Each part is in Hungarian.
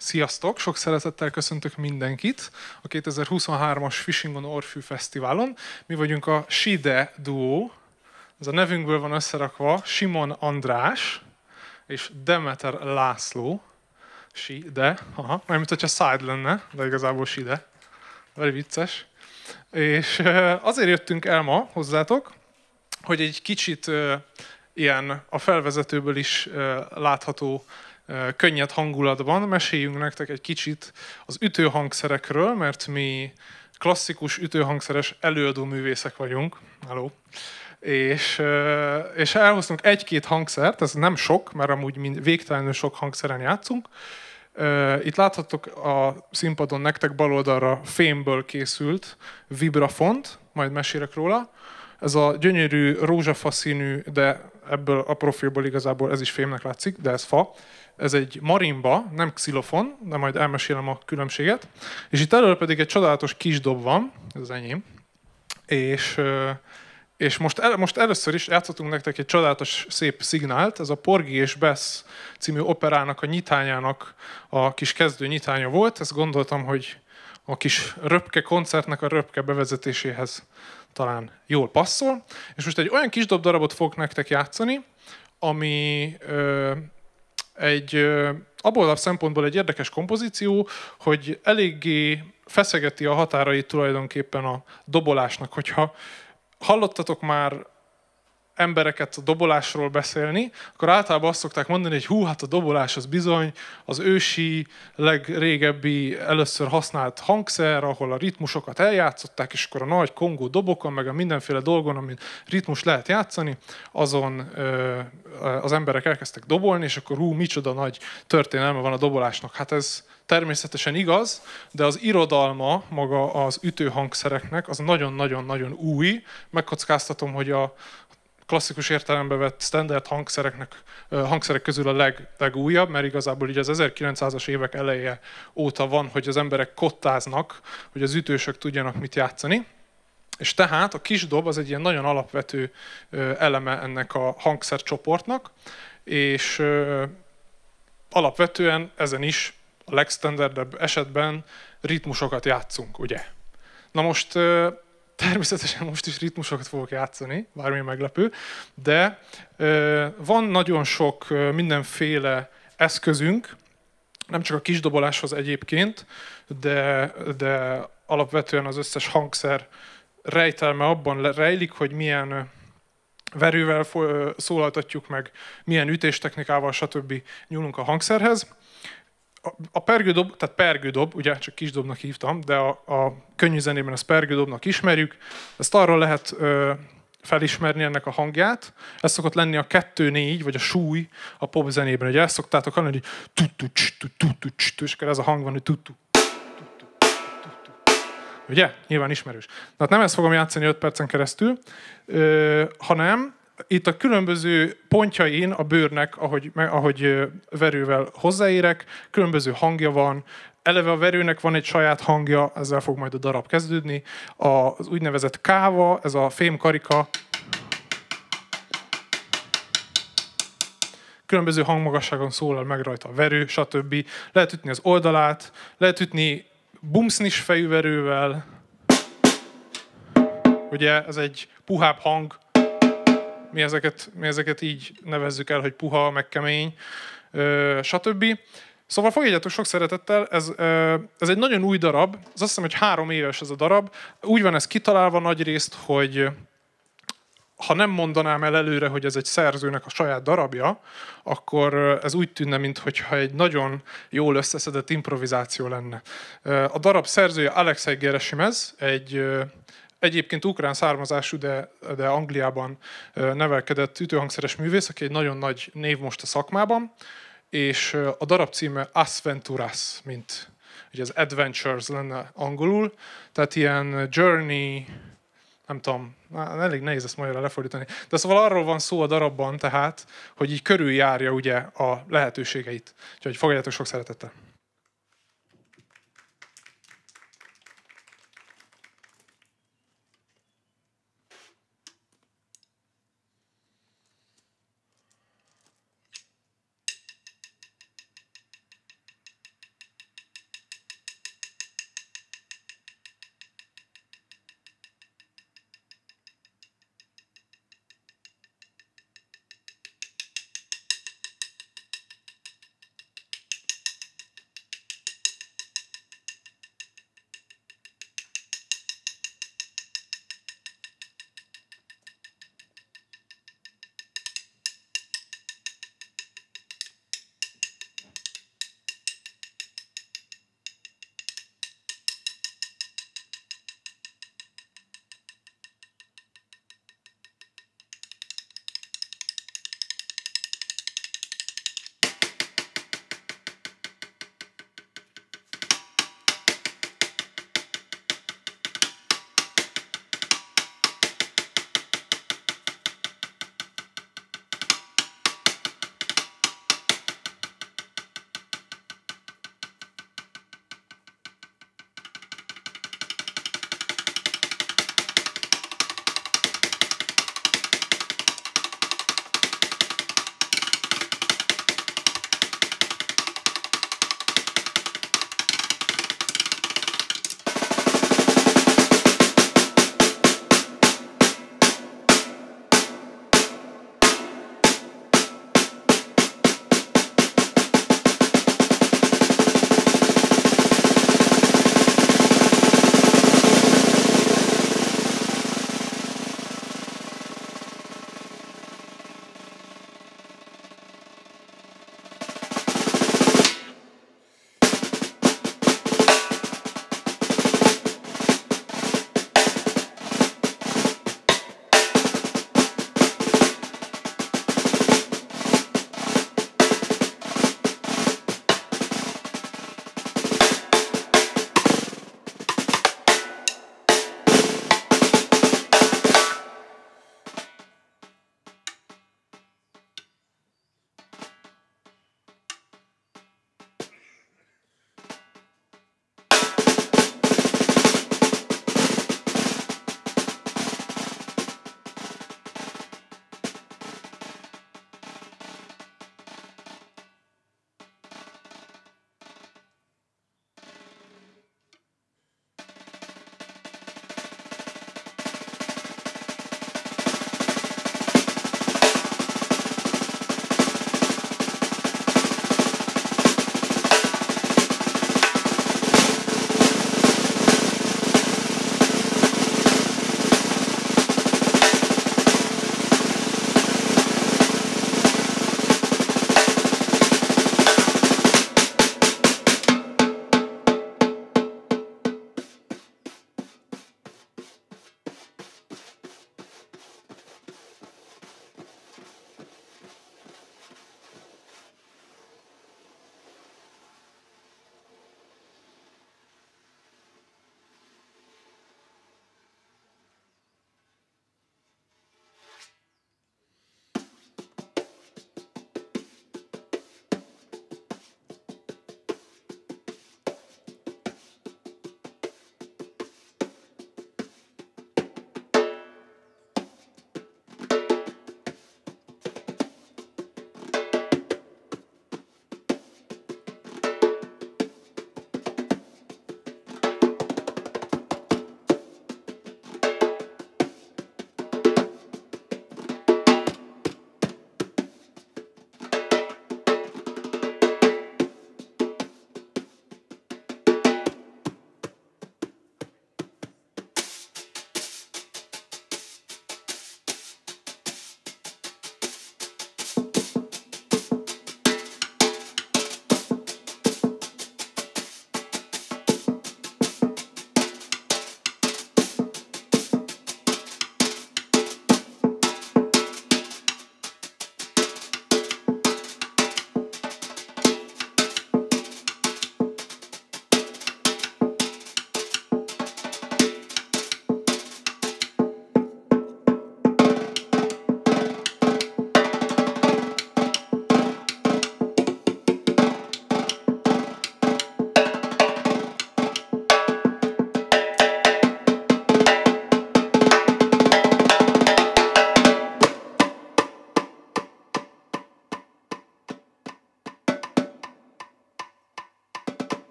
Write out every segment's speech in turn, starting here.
Sziasztok! Sok szeretettel köszöntök mindenkit a 2023-as Fishing on Orfű Fesztiválon. Mi vagyunk a SIDE duó. Ez a nevünkből van összerakva Simon András és Demeter László. SIDE, mármint hogyha side lenne, de igazából SIDE. Very vicces. És azért jöttünk el ma hozzátok, hogy egy kicsit ilyen a felvezetőből is látható könnyed hangulatban meséljünk nektek egy kicsit az ütőhangszerekről, mert mi klasszikus ütőhangszeres előadó művészek vagyunk. Hello. És elhoztunk egy-két hangszert, ez nem sok, mert amúgy végtelenül sok hangszeren játszunk. Itt láthattok a színpadon nektek bal oldalra fémből készült vibrafont, majd mesélek róla. Ez a gyönyörű rózsafa színű, de ebből a profilból igazából ez is fémnek látszik, de ez fa. Ez egy marimba, nem xilofon, de majd elmesélem a különbséget. És itt elől pedig egy csodálatos kis dob van, ez az enyém. És most először is játszottunk nektek egy csodálatos szép szignált, ez a Porgy és Bess című operának a nyitányának a kis kezdő nyitánya volt. Ezt gondoltam, hogy a kis röpke koncertnek a röpke bevezetéséhez talán jól passzol. És most egy olyan kis dobdarabot fogok nektek játszani, ami abból a szempontból egy érdekes kompozíció, hogy eléggé feszegeti a határait tulajdonképpen a dobolásnak. Hogyha hallottatok már embereket a dobolásról beszélni, akkor általában azt szokták mondani, hogy hát a dobolás az bizony az ősi, legrégebbi, először használt hangszer, ahol a ritmusokat eljátszották, és akkor a nagy kongó dobokon, meg a mindenféle dolgon, amin ritmus lehet játszani, azon az emberek elkezdtek dobolni, és akkor micsoda nagy történelme van a dobolásnak. Hát ez természetesen igaz, de az irodalma, maga az ütőhangszereknek, az nagyon-nagyon-nagyon új. Megkockáztatom, hogy a klasszikus értelembe vett standard hangszerek közül a legújabb, mert igazából így az 1900-as évek eleje óta van, hogy az emberek kottáznak, hogy az ütősök tudjanak mit játszani. És tehát a kis dob az egy ilyen nagyon alapvető eleme ennek a hangszercsoportnak, és alapvetően ezen is a legstandardebb esetben ritmusokat játszunk, ugye? Na most természetesen most is ritmusokat fogok játszani, bármilyen meglepő, de van nagyon sok mindenféle eszközünk, nem csak a kisdoboláshoz egyébként, de alapvetően az összes hangszer rejtelme abban rejlik, hogy milyen verővel szólaltatjuk meg, milyen ütéstechnikával, stb. Nyúlunk a hangszerhez. A pergődob, tehát pergődob, ugye csak kisdobnak hívtam, de a könnyű zenében ezt pergődobnak ismerjük. Ezt arról lehet felismerni ennek a hangját. Ez szokott lenni a 2-4, vagy a súly a pop zenében. Ugye ezt szoktátok hallani, hogy tu-tu-cs, és akkor ez a hang van, hogy tu-tu. Ugye? Nyilván ismerős. Tehát nem ezt fogom játszani 5 percen keresztül, hanem itt a különböző pontjain a bőrnek, ahogy verővel hozzáérek, különböző hangja van. Eleve a verőnek van egy saját hangja, ezzel fog majd a darab kezdődni. Az úgynevezett káva, ez a fémkarika. Különböző hangmagasságon szólal meg rajta a verő, stb. Lehet ütni az oldalát, lehet ütni bumsznis fejű verővel. Ugye ez egy puhább hang. Mi ezeket így nevezzük el, hogy puha, meg kemény, stb. Szóval fogadjátok sok szeretettel, ez egy nagyon új darab, az azt hiszem, hogy 3 éves ez a darab. Úgy van ez kitalálva nagyrészt, hogy ha nem mondanám el előre, hogy ez egy szerzőnek a saját darabja, akkor ez úgy tűnne, mintha egy nagyon jól összeszedett improvizáció lenne. A darab szerzője Alexei Geresimez, egyébként ukrán származású, de Angliában nevelkedett ütőhangszeres művész, aki egy nagyon nagy név most a szakmában, és a darab címe Asventuras, mint ugye az Adventures lenne angolul, tehát ilyen journey, nem tudom, elég nehéz ezt magyarra lefordítani, de szóval arról van szó a darabban tehát, hogy így körüljárja ugye a lehetőségeit. Úgyhogy fogadjátok sok szeretettel.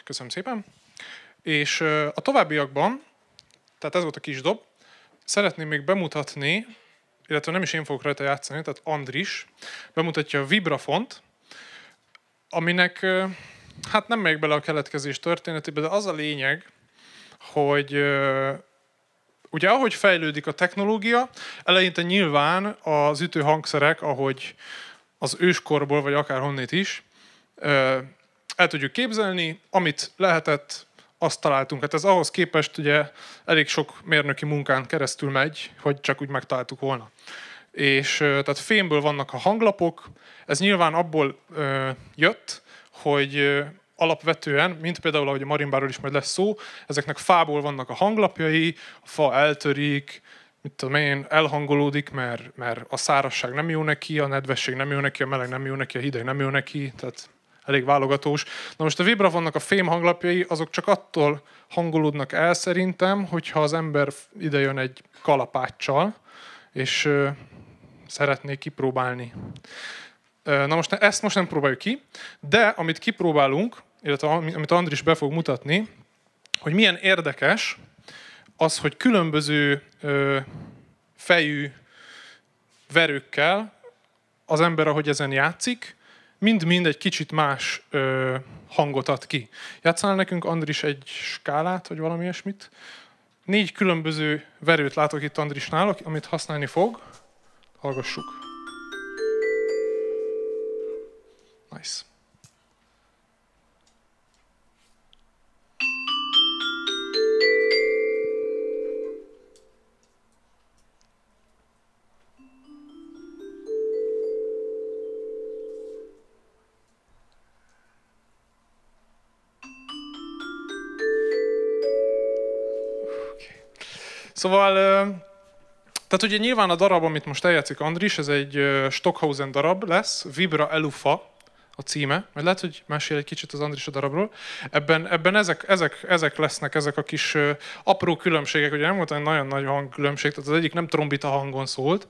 Köszönöm szépen. És a továbbiakban, tehát ez volt a kis dob, szeretném még bemutatni, illetve nem is én fogok rajta játszani, tehát Andris bemutatja a vibrafont, aminek hát nem megyek bele a keletkezés történetébe, de az a lényeg, hogy ugye ahogy fejlődik a technológia, eleinte nyilván az ütőhangszerek, ahogy az őskorból, vagy akár honnét is, el tudjuk képzelni, amit lehetett, azt találtunk. Hát ez ahhoz képest ugye elég sok mérnöki munkán keresztül megy, hogy csak úgy megtaláltuk volna. És tehát fémből vannak a hanglapok, ez nyilván abból jött, hogy alapvetően, mint például, ahogy a marimbáról is majd lesz szó, ezeknek fából vannak a hanglapjai, a fa eltörik, mit tudom én, elhangolódik, mert a szárazság nem jó neki, a nedvesség nem jó neki, a meleg nem jó neki, a hideg nem jó neki, tehát elég válogatós. Na most a vibrafonnak a fém hanglapjai, azok csak attól hangolódnak el szerintem, hogyha az ember idejön egy kalapáccsal, és szeretné kipróbálni. Na most ezt most nem próbáljuk ki, de amit kipróbálunk, illetve amit Andris be fog mutatni, hogy milyen érdekes az, hogy különböző fejű verőkkel az ember, ahogy ezen játszik, mind-mind egy kicsit más hangot ad ki. Játszanál nekünk, Andris, egy skálát, vagy valami ilyesmit? 4 különböző verőt látok itt Andrisnál, amit használni fog. Hallgassuk. Nice. Szóval, tehát ugye nyilván a darab, amit most eljátszik Andris, ez egy Stockhausen darab lesz, Vibra Elufa a címe. Majd lehet, hogy mesél egy kicsit az Andris a darabról. Ebben ezek lesznek, ezek a kis apró különbségek. Ugye nem volt egy nagyon nagy hangkülönbség, tehát az egyik nem trombita hangon szólt,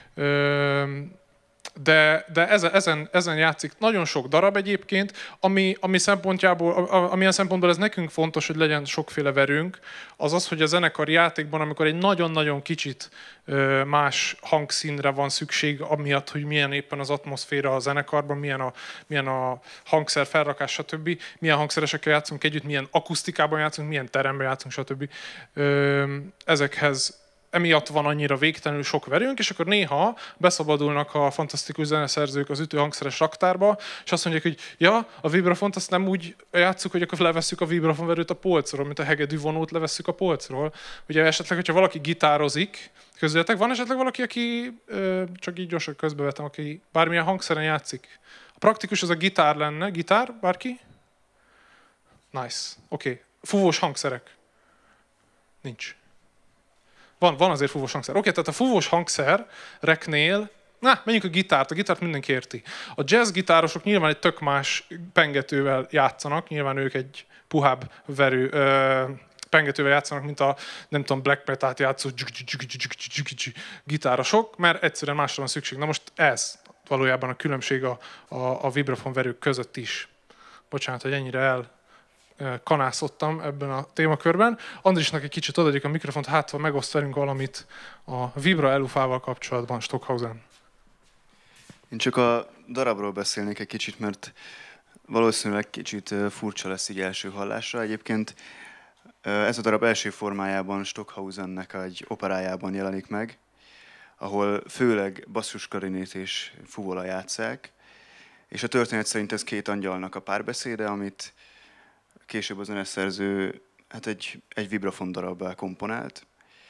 de ezen játszik nagyon sok darab egyébként, ami szempontjából, amilyen szempontból ez nekünk fontos, hogy legyen sokféle verőnk, az az, hogy a zenekari játékban, amikor egy nagyon-nagyon kicsit más hangszínre van szükség, amiatt, hogy milyen éppen az atmoszféra a zenekarban, milyen a hangszer felrakás, stb., milyen hangszeresekkel játszunk együtt, milyen akusztikában játszunk, milyen teremben játszunk, stb. Ezekhez emiatt van annyira végtelenül sok verőnk, és akkor néha beszabadulnak a fantasztikus zeneszerzők az ütőhangszeres raktárba, és azt mondják, hogy ja, a vibrafont azt nem úgy játsszuk, hogy akkor levesszük a vibrafonverőt a polcról, mint a hegedű vonót levesszük a polcról. Ugye esetleg, hogyha valaki gitározik, közületek, van esetleg valaki, aki csak így gyorsan közbevetem, aki bármilyen hangszeren játszik? A praktikus az a gitár lenne. Gitár? Bárki? Nice. Oké. Fúvós hangszerek? Nincs. Van azért fúvós hangszer. Oké, tehát a fúvós hangszereknél, menjünk a gitárt mindenki érti. A jazz gitárosok nyilván egy tök más pengetővel játszanak, nyilván ők egy puhább verő pengetővel játszanak, mint a, nem tudom, black metal-t játszó gitárosok, mert egyszerűen másra van szükség. Na most ez valójában a különbség a vibrafonverők között is. Bocsánat, hogy ennyire kanászottam ebben a témakörben. Andrisnak egy kicsit odaadjuk a mikrofont, hátva megoszt velünk valamit a Vibra Elufával kapcsolatban, Stockhausen. Én csak a darabról beszélnék egy kicsit, mert valószínűleg kicsit furcsa lesz így első hallásra. Egyébként ez a darab első formájában Stockhausennek egy operájában jelenik meg, ahol főleg basszusklarinét és fuvola játsszák, és a történet szerint ez két angyalnak a párbeszéde, amit később a zeneszerző egy vibrafon darabbá komponált,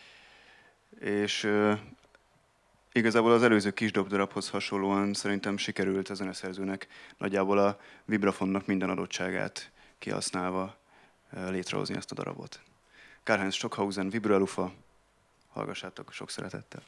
és igazából az előző kis dobdarabhoz hasonlóan szerintem sikerült a zeneszerzőnek nagyjából a vibrafonnak minden adottságát kihasználva létrehozni ezt a darabot. Karl-Heinz Stockhausen, Vibra Elufa, hallgassátok sok szeretettel!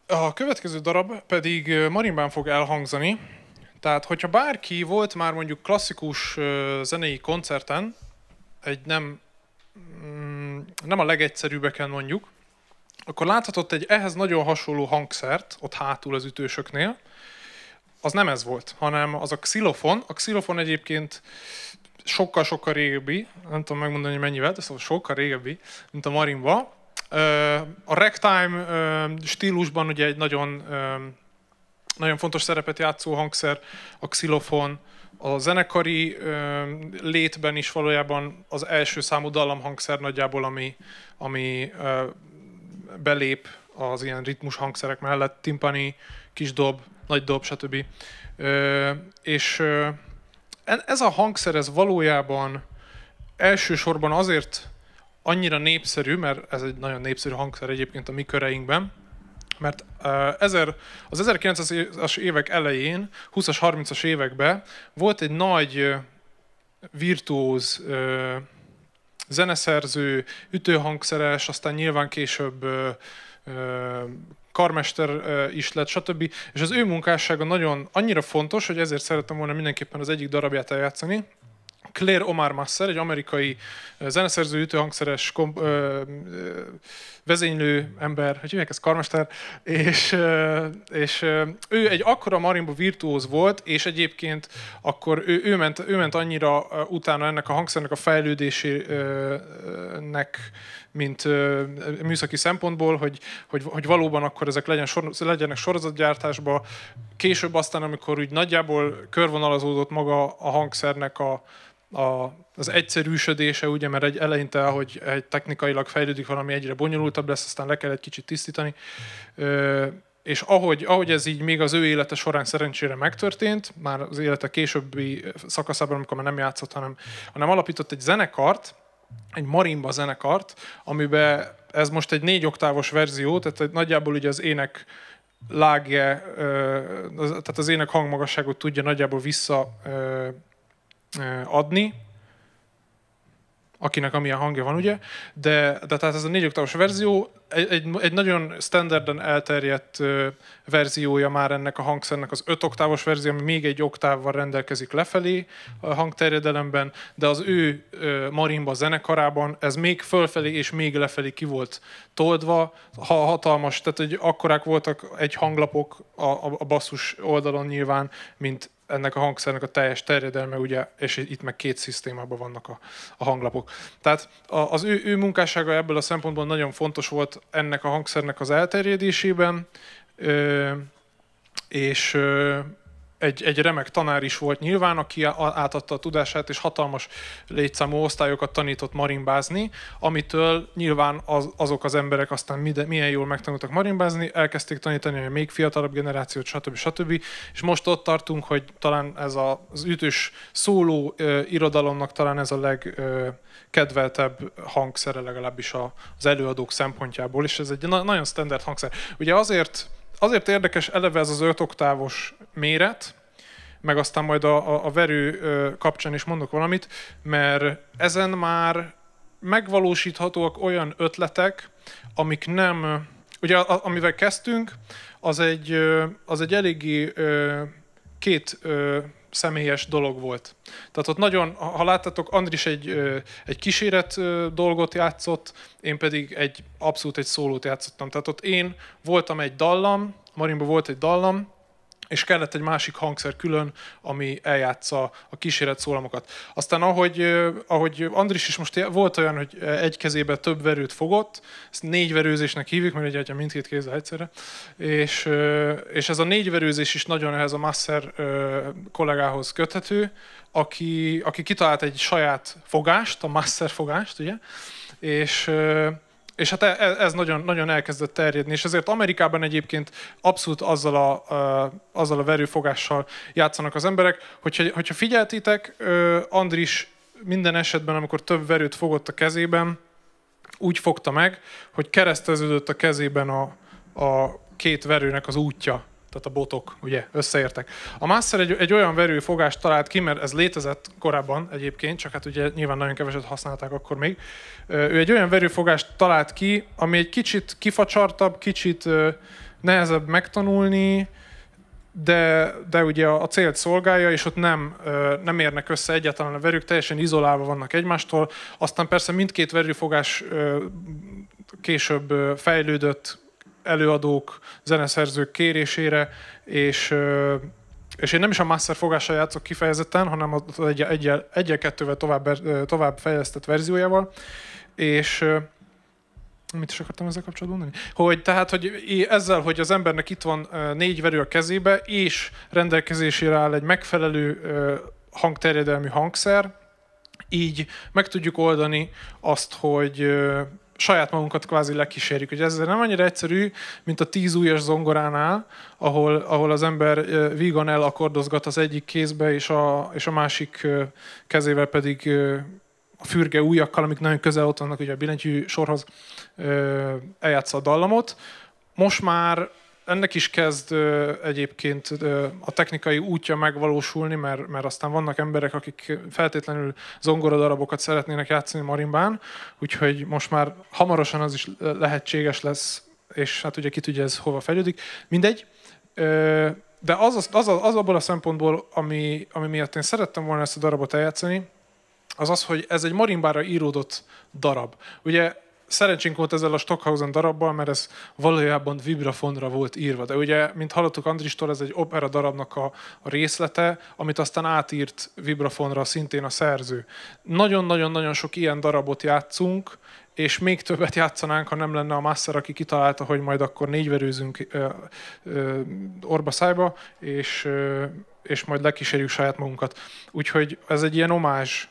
A következő darab pedig marimbán fog elhangzani. Tehát, hogyha bárki volt már mondjuk klasszikus zenei koncerten, egy nem a legegyszerűbbeken mondjuk, akkor láthatott egy ehhez nagyon hasonló hangszert ott hátul az ütősöknél. Az nem ez volt, hanem az a xilofon. A xilofon egyébként sokkal-sokkal régebbi, nem tudom megmondani, hogy mennyivel, de szóval sokkal régebbi, mint a marimba. A ragtime stílusban ugye egy nagyon fontos szerepet játszó hangszer, a xilofon. A zenekari létben is valójában az első számú dallamhangszer nagyjából, ami belép az ilyen ritmus hangszerek mellett, timpani, kis dob, nagy dob, stb. És ez a hangszer, ez valójában elsősorban azért annyira népszerű, mert ez egy nagyon népszerű hangszer egyébként a mi köreinkben, mert az 1900-as évek elején, 20-as, 30-as években volt egy nagy virtuóz zeneszerző, ütőhangszeres, aztán nyilván később karmester is lett, stb. És az ő munkássága annyira fontos, hogy ezért szerettem volna mindenképpen az egyik darabját eljátszani. Claire Omar Masser, egy amerikai zeneszerző, ütőhangszeres, vezénylő ember, hogy hívják ezt, karmester, és ő egy akkora marimba virtuóz volt, és egyébként akkor ő ment annyira utána ennek a hangszernek a fejlődésének, mint műszaki szempontból, hogy valóban akkor ezek legyenek sorozatgyártásba. Később aztán, amikor úgy nagyjából körvonalazódott maga a hangszernek az egyszerűsödése, ugye, mert eleinte, hogy technikailag fejlődik, valami egyre bonyolultabb lesz, aztán le kell egy kicsit tisztítani. És ahogy ez így még az ő élete során szerencsére megtörtént, már az élete későbbi szakaszában, amikor már nem játszott, hanem alapított egy zenekart, egy marimba zenekart, amiben ez most egy 4 oktávos verzió, tehát nagyjából ugye az ének lágje, tehát az ének hangmagasságot tudja nagyjából adni, akinek amilyen hangja van, ugye, de tehát ez a 4 oktávos verzió egy nagyon standarden elterjedt verziója már ennek a hangszernek az 5 oktávos verzió, ami még egy oktávval rendelkezik lefelé a hangterjedelemben, de az ő marimba zenekarában ez még fölfelé és még lefelé ki volt toldva, hatalmas, tehát hogy akkorák voltak egy hanglapok a basszus oldalon nyilván, mint ennek a hangszernek a teljes terjedelme, ugye, és itt meg 2 szisztémában vannak a hanglapok. Tehát az ő munkássága ebből a szempontból nagyon fontos volt ennek a hangszernek az elterjedésében, és egy remek tanár is volt nyilván, aki átadta a tudását, és hatalmas létszámú osztályokat tanított marimbázni, amitől nyilván azok az emberek aztán milyen jól megtanultak marimbázni, elkezdték tanítani a még fiatalabb generációt, stb. És most ott tartunk, hogy talán ez az ütős szóló irodalomnak talán ez a legkedveltebb hangszere, legalábbis az előadók szempontjából, és ez egy nagyon standard hangszer. Ugye azért érdekes eleve ez az 5 oktávos méret, meg aztán majd a verő kapcsán is mondok valamit, mert ezen már megvalósíthatóak olyan ötletek, amik nem... Ugye amivel kezdtünk, az egy eléggé 2 személyes dolog volt. Tehát ott nagyon, ha láttatok, Andris egy kíséret dolgot játszott, én pedig abszolút egy szólót játszottam. Tehát ott én voltam egy dallam, marimba volt egy dallam, és kellett egy másik hangszer külön, ami eljátsza a kíséret szólamokat. Aztán ahogy Andris is most volt olyan, hogy egy kezébe több verőt fogott, ezt 4 verőzésnek hívjuk, mert ugye mindkét kézzel egyszerre, és ez a 4 verőzés is nagyon ehhez a Masser kollégához köthető, aki kitalált egy saját fogást, a Masser fogást, ugye, és hát ez nagyon, nagyon elkezdett terjedni, és ezért Amerikában egyébként abszolút azzal a verőfogással játszanak az emberek. Hogyha figyeltitek, Andris minden esetben, amikor több verőt fogott a kezében, úgy fogta meg, hogy kereszteződött a kezében a 2 verőnek az útja. Tehát a botok, ugye, összeértek. A Masser egy olyan verőfogást talált ki, mert ez létezett korábban egyébként, csak hát ugye nyilván nagyon keveset használták akkor még. Ő egy olyan verőfogást talált ki, ami egy kicsit kifacsartabb, kicsit nehezebb megtanulni, de ugye a célt szolgálja, és ott nem érnek össze egyáltalán a verők, teljesen izolálva vannak egymástól. Aztán persze mindkét verőfogás később fejlődött előadók, zeneszerzők kérésére, és én nem is a master fogással játszok kifejezetten, hanem az egyel-kettővel tovább fejlesztett verziójával, és mit is akartam ezzel kapcsolatban mondani? Hogy ezzel, hogy az embernek itt van 4 verő a kezébe, és rendelkezésére áll egy megfelelő hangterjedelmű hangszer, így meg tudjuk oldani azt, hogy saját magunkat kvázi lekísérjük. Ugye ez nem annyira egyszerű, mint a 10 ujjas zongoránál, ahol az ember vígan elakordozgat az egyik kézbe, és a másik kezével pedig a fürge ujjakkal, amik nagyon közel ott vannak ugye a billentyű sorhoz, eljátsza a dallamot. Most már ennek is kezd egyébként a technikai útja megvalósulni, mert aztán vannak emberek, akik feltétlenül zongoradarabokat szeretnének játszani marimbán, úgyhogy most már hamarosan az is lehetséges lesz, és hát ugye ki tudja, ez hova fejlődik. Mindegy. De az abból a szempontból, ami miatt én szerettem volna ezt a darabot eljátszani, az, hogy ez egy marimbára íródott darab. Ugye szerencsénk volt ezzel a Stockhausen darabbal, mert ez valójában vibrafonra volt írva. De ugye, mint hallottuk Andristól, ez egy opera darabnak a részlete, amit aztán átírt vibrafonra szintén a szerző. Nagyon-nagyon-nagyon sok ilyen darabot játszunk, és még többet játszanánk, ha nem lenne a master, aki kitalálta, hogy majd akkor 4 verőzünk orba szájba, és majd lekísérjük saját magunkat. Úgyhogy ez egy ilyen omázs,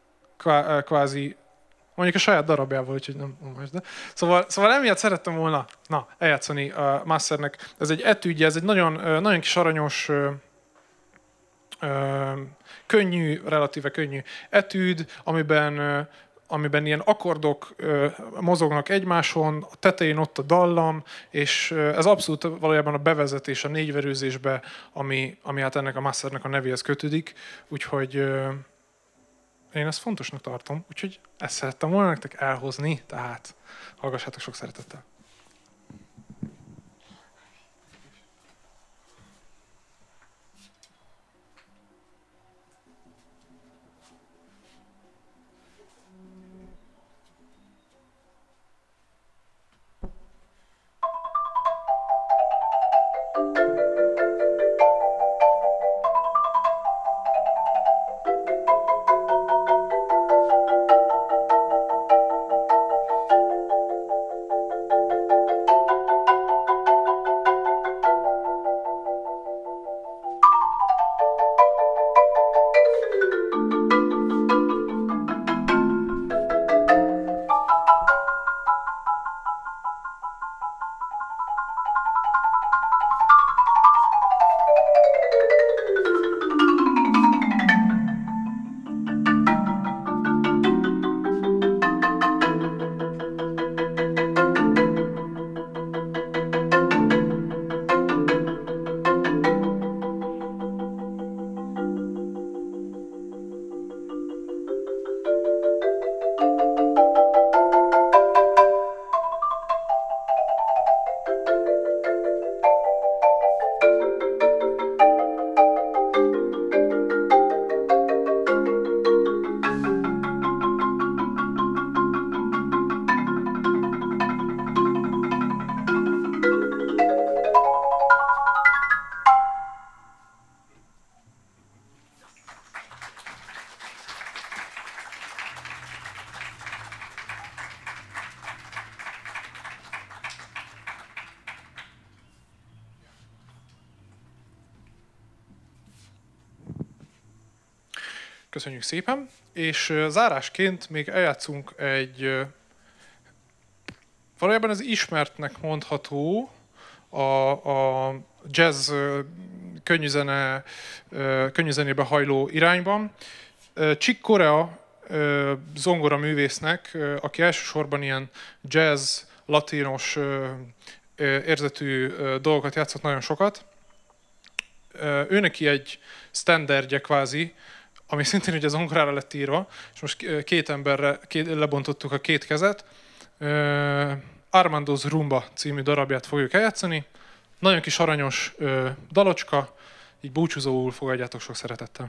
kvázi, mondjuk a saját darabjával, úgyhogy nem omázs, de. Szóval emiatt szerettem volna eljátszani a masternek. Ez egy etüdje, ez egy nagyon kis aranyos, könnyű, relatíve könnyű etüd, amiben ilyen akkordok mozognak egymáson, a tetején ott a dallam, és ez abszolút valójában a bevezetés a 4 verőzésbe, ami hát ennek a masternek a nevéhez kötődik, úgyhogy én ezt fontosnak tartom, úgyhogy ezt szerettem volna nektek elhozni, tehát hallgassátok sok szeretettel. Köszönjük szépen, és zárásként még eljátszunk valójában ez ismertnek mondható a jazz könnyűzenébe hajló irányban. Chick Corea zongora művésznek, aki elsősorban ilyen jazz, latinos érzetű dolgokat játszott nagyon sokat. Őneki egy standardje kvázi, ami szintén ugye zongorára lett írva, és most két emberre lebontottuk a két kezet. Armando's Rumba című darabját fogjuk eljátszani. Nagyon kis aranyos dalocska, így búcsúzóul fogadjátok sok szeretettel.